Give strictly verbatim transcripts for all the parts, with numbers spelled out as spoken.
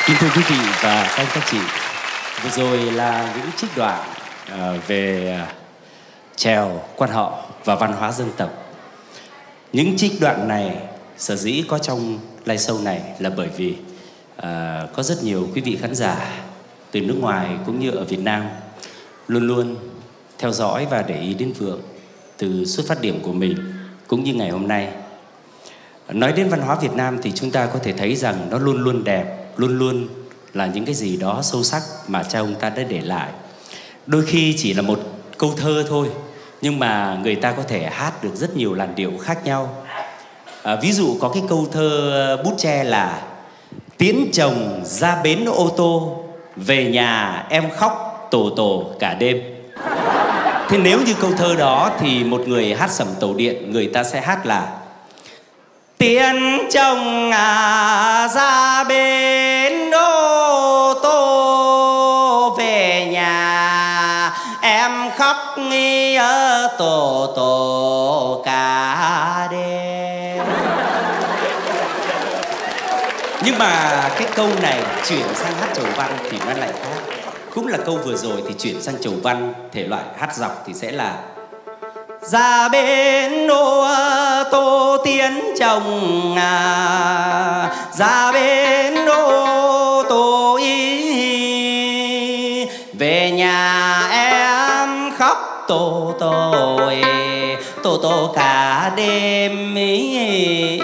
Kính thưa quý vị và các anh các chị, vừa rồi là những trích đoạn uh, về uh, chèo, quan họ và văn hóa dân tộc. Những trích đoạn này sở dĩ có trong live show này là bởi vì uh, có rất nhiều quý vị khán giả từ nước ngoài cũng như ở Việt Nam luôn luôn theo dõi và để ý đến Vượng từ xuất phát điểm của mình cũng như ngày hôm nay. Nói đến văn hóa Việt Nam thì chúng ta có thể thấy rằng nó luôn luôn đẹp, luôn luôn là những cái gì đó sâu sắc mà cha ông ta đã để lại. Đôi khi chỉ là một câu thơ thôi, nhưng mà người ta có thể hát được rất nhiều làn điệu khác nhau. À, ví dụ có cái câu thơ Bút Tre là: tiễn chồng ra bến ô tô, về nhà em khóc tổ tổ cả đêm. Thế nếu như câu thơ đó thì một người hát sẩm tấu điện, người ta sẽ hát là: tiễn chồng à ra bến ô tô, về nhà em khóc nghi tổ tổ cả đêm. Nhưng mà cái câu này chuyển sang hát chầu văn thì nó lại khác. Cũng là câu vừa rồi thì chuyển sang chầu văn, thể loại hát dọc thì sẽ là: ra bến ô tô tiễn chồng à, ra bến ô tô ý, về nhà em khóc tổ tổ tổ tổ cả đêm ý.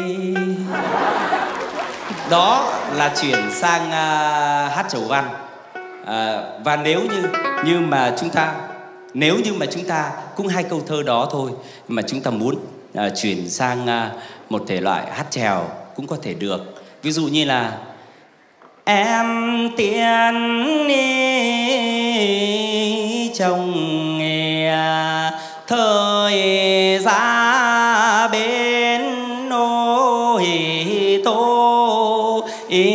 Đó là chuyển sang uh, hát chầu văn. À, và nếu như như mà chúng ta nếu như mà chúng ta cũng hai câu thơ đó thôi mà chúng ta muốn à, chuyển sang à, một thể loại hát chèo cũng có thể được. Ví dụ như là: em tiễn chồng thời ra bên nôi tô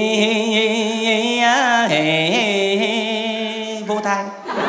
vô thai.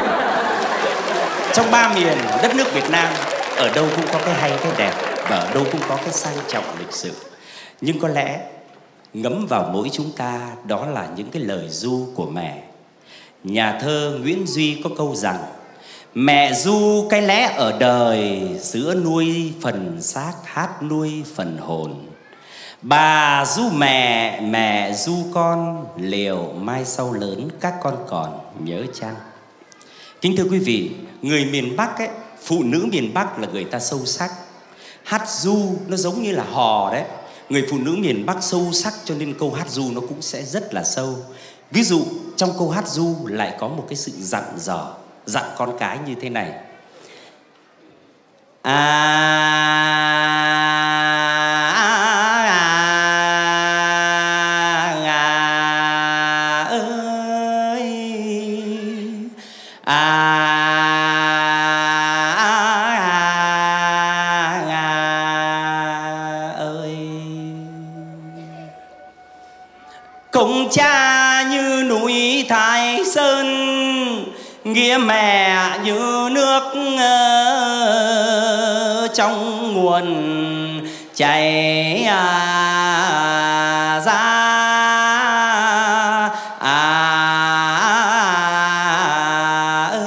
Trong ba miền đất nước Việt Nam, ở đâu cũng có cái hay cái đẹp và ở đâu cũng có cái sang trọng lịch sự. Nhưng có lẽ ngấm vào mỗi chúng ta đó là những cái lời ru của mẹ. Nhà thơ Nguyễn Duy có câu rằng: mẹ ru cái lẽ ở đời, sữa nuôi phần xác, hát nuôi phần hồn. Bà ru mẹ, mẹ ru con, liệu mai sau lớn các con còn nhớ chăng? Kính thưa quý vị, người miền Bắc ấy, phụ nữ miền Bắc là người ta sâu sắc. Hát ru nó giống như là hò đấy. Người phụ nữ miền Bắc sâu sắc cho nên câu hát ru nó cũng sẽ rất là sâu. Ví dụ trong câu hát ru lại có một cái sự dặn dò, dặn con cái như thế này: à, à, à ơi, à công cha như núi Thái Sơn, nghĩa mẹ như nước uh, trong nguồn chảy à, ra à, à,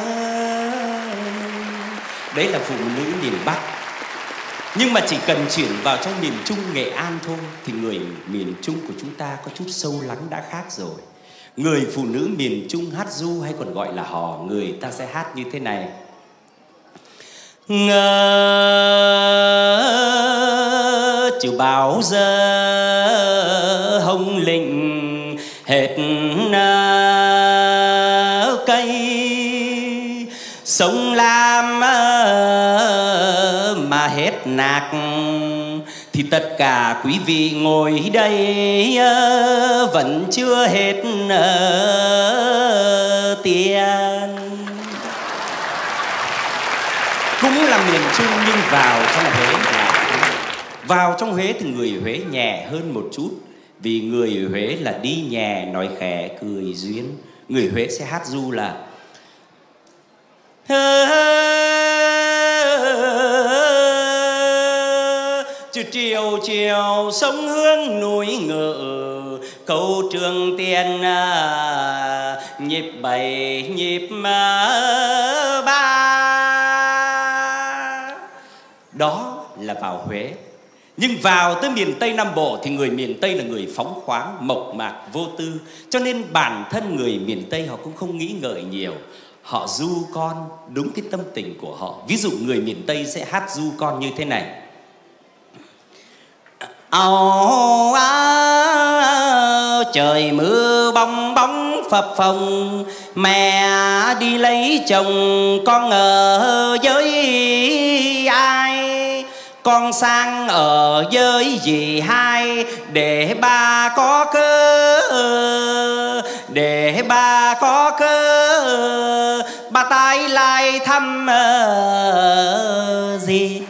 đấy là phụ nữ miền Bắc. Nhưng mà chỉ cần chuyển vào trong miền Trung, Nghệ An thôi thì người miền Trung của chúng ta có chút sâu lắng đã khác rồi. Người phụ nữ miền Trung hát ru hay còn gọi là hò, người ta sẽ hát như thế này: ngờ chữ báo giờ hồng lĩnh hết cây, sông Lam mà hết nạc, thì tất cả quý vị ngồi đây vẫn chưa hết tiền. Cũng là miền Trung nhưng vào trong Huế là vào trong Huế thì người Huế nhẹ hơn một chút, vì người Huế là đi nhẹ nói khẽ cười duyên. Người Huế sẽ hát ru là: chiều chiều sông Hương núi Ngự, câu trường tiền nhịp bảy nhịp ba. Đó là vào Huế. Nhưng vào tới miền Tây Nam Bộ thì người miền Tây là người phóng khoáng, mộc mạc, vô tư. Cho nên bản thân người miền Tây họ cũng không nghĩ ngợi nhiều. Họ ru con đúng cái tâm tình của họ. Ví dụ người miền Tây sẽ hát ru con như thế này. Áo áo trời mưa bong bóng phập phồng, mẹ đi lấy chồng con ở với ai? Con sang ở với dì hai để ba có cơ, để ba có cơ ba tái lại thăm gì.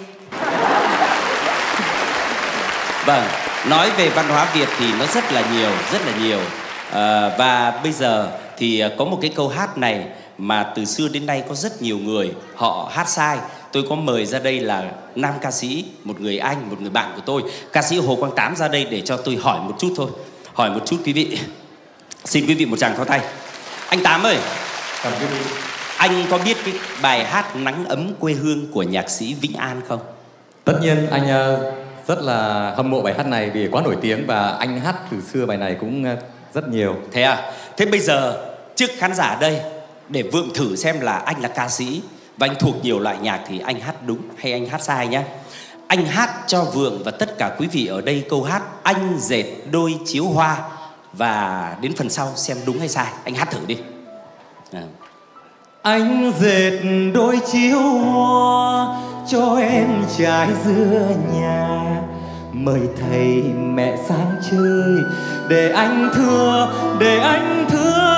Vâng, nói về văn hóa Việt thì nó rất là nhiều, rất là nhiều. À, và bây giờ thì có một cái câu hát này mà từ xưa đến nay có rất nhiều người họ hát sai. Tôi có mời ra đây là nam ca sĩ, một người anh, một người bạn của tôi, ca sĩ Hồ Quang Tám ra đây để cho tôi hỏi một chút thôi. Hỏi một chút quý vị. Xin quý vị một tràng pháo tay. Anh Tám ơi, cảm ơn quý vị. Anh có biết cái bài hát Nắng Ấm Quê Hương của nhạc sĩ Vĩnh An không? Tất nhiên anh rất là hâm mộ bài hát này vì quá nổi tiếng và anh hát từ xưa bài này cũng rất nhiều. Thế à? Thế bây giờ trước khán giả đây để Vượng thử xem là anh là ca sĩ và anh thuộc nhiều loại nhạc thì anh hát đúng hay anh hát sai nhé. Anh hát cho Vượng và tất cả quý vị ở đây câu hát Anh Dệt Đôi Chiếu Hoa, và đến phần sau xem đúng hay sai. Anh hát thử đi. À. Anh dệt đôi chiếu hoa cho em trải giữa nhà, mời thầy mẹ sang chơi để anh thưa, để anh thưa.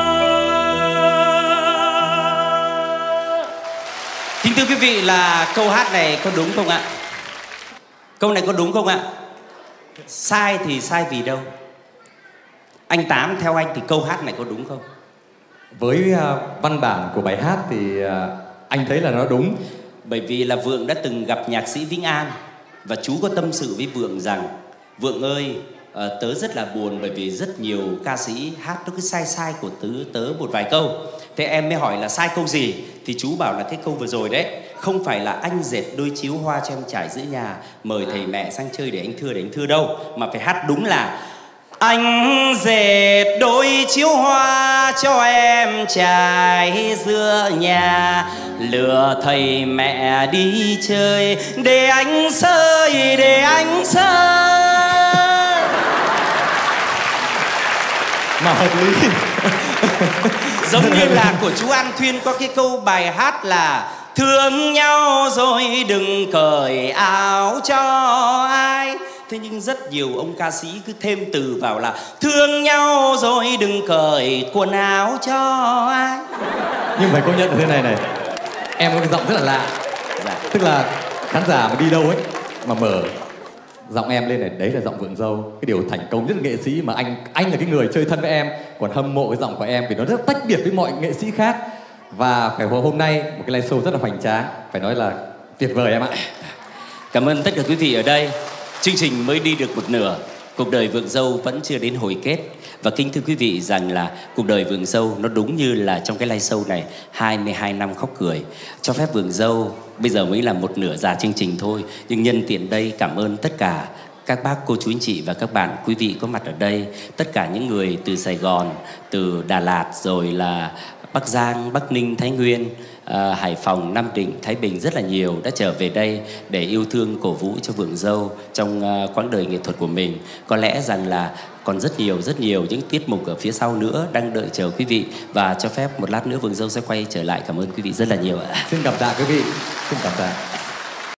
Kính thưa quý vị, là câu hát này có đúng không ạ? Câu này có đúng không ạ? Sai thì sai vì đâu? Anh Tám, theo anh thì câu hát này có đúng không? Với uh, văn bản của bài hát thì uh, anh thấy là nó đúng. Bởi vì là Vượng đã từng gặp nhạc sĩ Vĩnh An và chú có tâm sự với Vượng rằng: Vượng ơi, uh, tớ rất là buồn bởi vì rất nhiều ca sĩ hát nó cứ sai sai của tớ, tớ một vài câu. Thế em mới hỏi là sai câu gì? Thì chú bảo là cái câu vừa rồi đấy. Không phải là anh dệt đôi chiếu hoa cho em trải giữa nhà, mời thầy mẹ sang chơi để anh thưa, để anh thưa đâu. Mà phải hát đúng là anh dệt đôi chiếu hoa cho em trải giữa nhà, lừa thầy mẹ đi chơi để anh sơi, để anh sơi. Mà hợp lý. Giống như là của chú An Thuyên có cái câu bài hát là thương nhau rồi đừng cởi áo cho ai. Thế nhưng rất nhiều ông ca sĩ cứ thêm từ vào là thương nhau rồi đừng cởi quần áo cho ai. Nhưng phải công nhận là thế này này, em có cái giọng rất là lạ. Dạ. Tức là khán giả mà đi đâu ấy mà mở giọng em lên này, đấy là giọng Vượng Dâu. Cái điều thành công rất là nghệ sĩ mà anh anh là cái người chơi thân với em, còn hâm mộ cái giọng của em vì nó rất tách biệt với mọi nghệ sĩ khác. Và phải hôm nay một cái live show rất là hoành tráng, phải nói là tuyệt vời em ạ. Cảm ơn tất cả quý vị ở đây. Chương trình mới đi được một nửa, cuộc đời Vượng Dâu vẫn chưa đến hồi kết. Và kính thưa quý vị rằng là cuộc đời Vượng Dâu nó đúng như là trong cái live show này hai mươi hai năm khóc cười. Cho phép Vượng Dâu bây giờ mới là một nửa già chương trình thôi, nhưng nhân tiện đây cảm ơn tất cả các bác, cô, chú, anh chị và các bạn, quý vị có mặt ở đây. Tất cả những người từ Sài Gòn, từ Đà Lạt, rồi là Bắc Giang, Bắc Ninh, Thái Nguyên, à, Hải Phòng, Nam Định, Thái Bình rất là nhiều đã trở về đây để yêu thương cổ vũ cho Vượng Dâu trong uh, quãng đời nghệ thuật của mình. Có lẽ rằng là còn rất nhiều, rất nhiều những tiết mục ở phía sau nữa đang đợi chờ quý vị. Và cho phép một lát nữa Vượng Dâu sẽ quay trở lại. Cảm ơn quý vị rất là nhiều ạ. Xin cảm tạ quý vị. Xin cảm tạ.